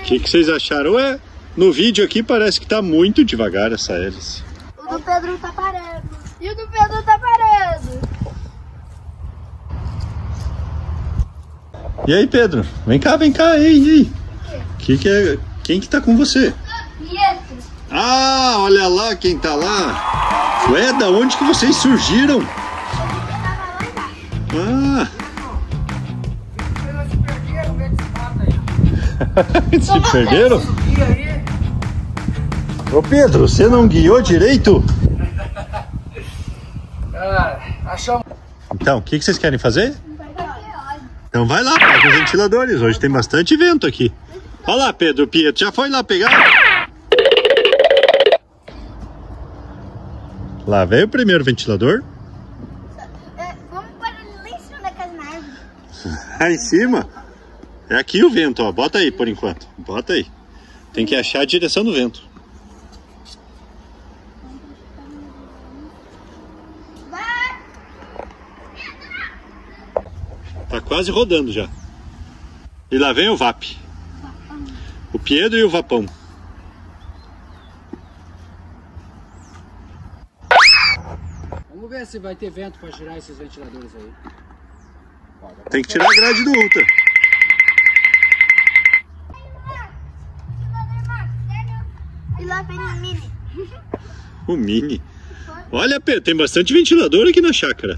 que vocês acharam? Ué, no vídeo aqui parece que tá muito devagar essa hélice. O do Pedro tá parando. E o do Pedro tá parando. E aí, Pedro? Vem cá, ei. Quem que tá com você? Pietro. Ah, olha lá quem tá lá. Ué, da onde que vocês surgiram? Ah. Se perderam? Ô Pedro, você não guiou direito? Achamos. Então, o que vocês querem fazer? Então vai lá, pega os ventiladores. Hoje tem bastante vento aqui. Olha lá, Pedro, o Pietro já foi lá pegar? Lá veio o primeiro ventilador. Vamos pôr ele lá em cima da casa na árvore. Lá em cima? É aqui o vento, ó. Bota aí por enquanto. Bota aí. Tem que achar a direção do vento. Tá quase rodando já. E lá vem o VAP. O Pedro e o Vapão. Vamos ver se vai ter vento para girar esses ventiladores aí. Tem que tirar a grade do Ultra. E lá vem o Mini. O Mini. Olha, Pedro, tem bastante ventilador aqui na chácara.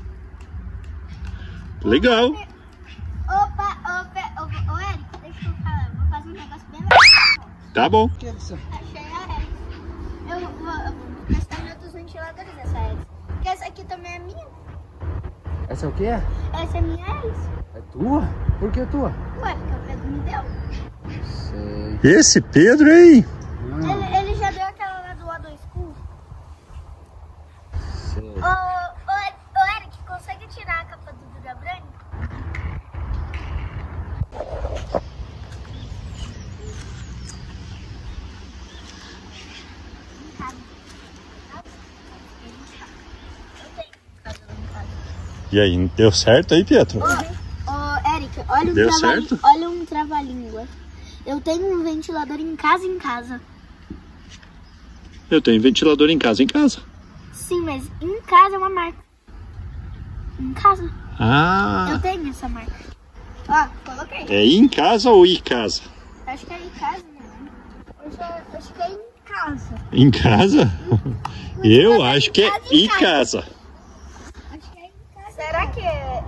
Legal. Opa, ô Eric, deixa eu falar. Vou fazer um negócio bem legal. Tá bom. Que é isso? Achei a hélice. Eu vou testar em outros ventiladores essa hélice. Porque essa aqui também é minha. Essa é o quê? Essa é minha hélice. É tua? Por que tua? Ué, porque o Pedro me deu. Sei. Esse Pedro, hein? Ele já deu aquela lá do lado escuro. Sei. Ô Eric, consegue tirar a capa do Duda Branco? E aí, deu certo aí, Pietro? Ô Eric, olha Deu certo? Olha um trava-língua. Eu tenho um ventilador em casa. Eu tenho ventilador em casa. Sim, mas em casa é uma marca. Em casa. Ah, Eu tenho essa marca. Ó, coloquei. é em casa ou em casa? Acho que é em casa, né? Acho que é em casa. Em casa? Eu acho que é em casa. Acho que é em casa. Será que é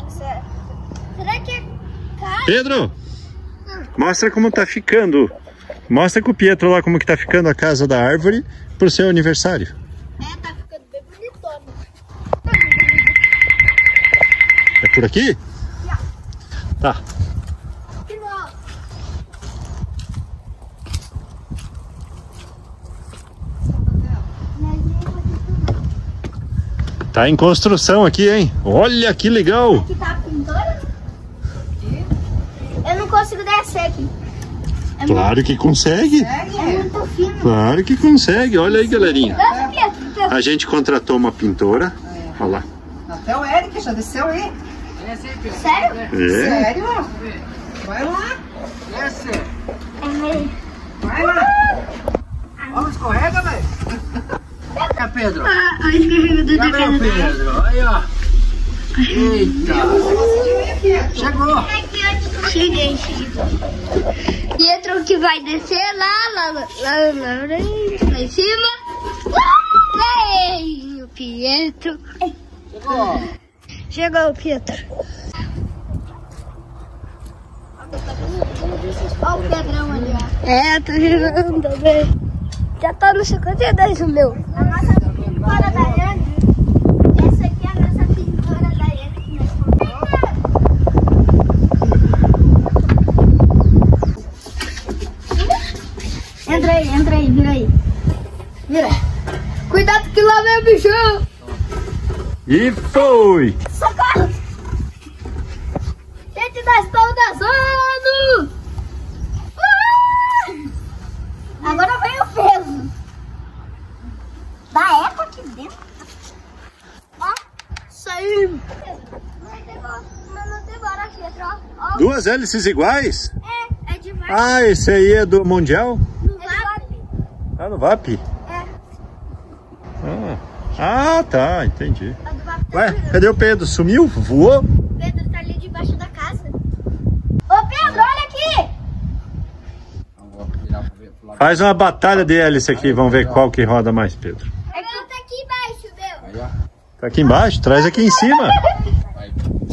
casa? Pedro, mostra como tá ficando. Mostra com o Pietro lá como que tá ficando a casa da árvore pro seu aniversário. É, tá ficando bem bonitona. É por aqui? Tá. Que bom. Tá em construção aqui, hein? Olha que legal. Aqui tá a pintura? Eu não consigo descer aqui. Claro que consegue. É muito fino. Claro que consegue. Olha aí, galerinha. Dança, Pietro. A gente contratou uma pintora. Olha lá. Até o Eric já desceu aí. Desce aí, Pedro. Sério? É. Sério? Vai lá. Desce. Vai lá. Vamos, escorrega, velho. Olha, Pedro. A escorregador Já veio, Pedro. Aí, ó. Eita. Chegou. Cheguei. Pietro que vai descer lá em cima. Vem o Pietro. Chegou. Chegou o Pietro. Olha o Pedrão ali, ó. É, tô jogando também. Já tá no 52 o meu. A nossa pintora da Yane. Essa aqui é a nossa pintora da Yane que nós compramos. Entra aí, vira aí. Vira. Cuidado que lá vem o bichão. E foi! Socorro! Gente, nós estamos dançando! Agora vem o peso. Dá eco aqui dentro. Ó, saímos. Mas não tem bora aqui, ó. Duas hélices iguais? É de Ah, esse aí é do Mundial? No VAP. Ah, no VAP? É. Ah, tá, entendi. A do VAP tá Ué, girando. cadê o Pedro? Sumiu? Voou? O Pedro tá ali debaixo da casa. Ô Pedro, olha aqui! Vamos virar pro lado. Faz uma batalha de hélice aqui, vamos ver qual que roda mais, Pedro. É que eu tá aqui embaixo, meu. Aí, ó. Tá aqui embaixo? Traz aqui em cima. Aí.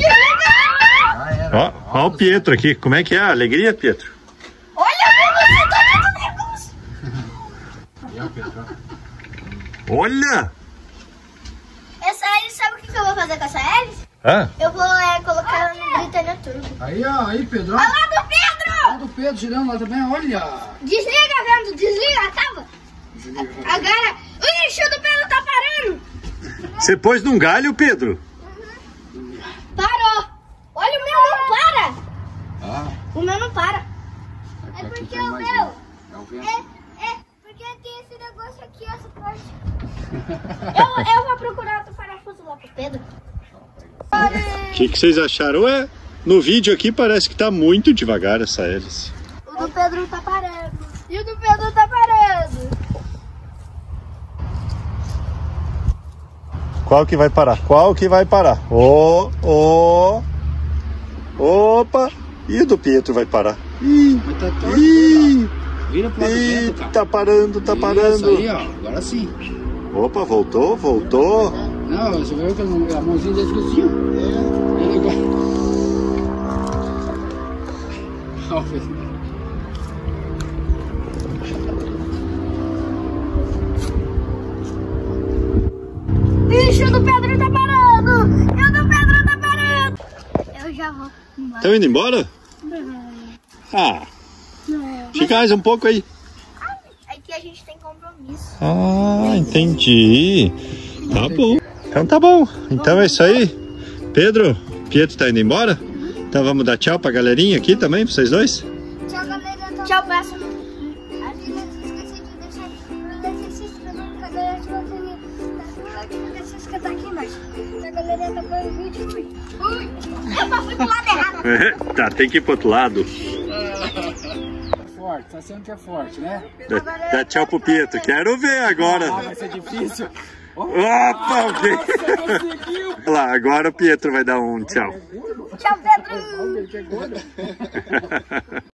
Ó, ó o Pietro aqui. Como é que é a alegria, Pietro? Olha, você tá comigo! Aí, ó, Pedro. Olha! Essa hélice, sabe o que eu vou fazer com essa hélice? Ah, Eu vou colocar ela no Britânia Turbo. Aí, ó, aí, Pedro. Olha lá do Pedro! Olha do Pedro girando lá também, olha. Desliga, vendo? Desliga, tava. Agora, o lixo do Pedro tá parando. você pôs num galho, Pedro? Parou. Olha, o meu não para. Ah, O meu não para. aqui, É porque tem o mais meu... um. É o vento. É, porque tem esse negócio aqui, essa parte. Eu vou procurar outro parafuso lá pro Pedro. O que vocês acharam? Ué, no vídeo aqui parece que tá muito devagar essa hélice. O do Pedro tá parando. E o do Pedro tá parando. Qual que vai parar? Qual que vai parar? Opa! E o do Pietro vai parar? Ih! Mas tá torto, Ih! vira pro lado do Ih, vento, cara. tá parando, tá Isso parando. aí, ó, agora sim. Opa, voltou. Não, você viu que a mãozinha dele ficou assim, ó. É legal. Ó, Pedro. Bicho do Pedro tá parando. E o do Pedro tá parando. Eu já vou embora. Estão indo embora? Ah, fica mais um pouco aí. Aqui a gente tem compromisso. Ah, entendi. Tá bom. Então tá bom. Então é isso aí. Pedro, Pietro tá indo embora? Então vamos dar tchau pra galerinha aqui também, pra vocês dois? Tchau, galera. Tchau, peço. Ali não se esqueça de deixar se inscrever no canal e ativar o sininho. Não deixa de se inscrever aqui embaixo. A galera tá com o vídeo. Ui. Eu fui pro lado errado. Tá, tem que ir pro outro lado. Forte, tá sendo que é forte, né? Dá tchau pro Pietro. Quero ver agora. Vai ser difícil. Opa, ok. Olha lá, agora o Pietro vai dar um tchau. Tchau, Pedro. Olha, que gordo.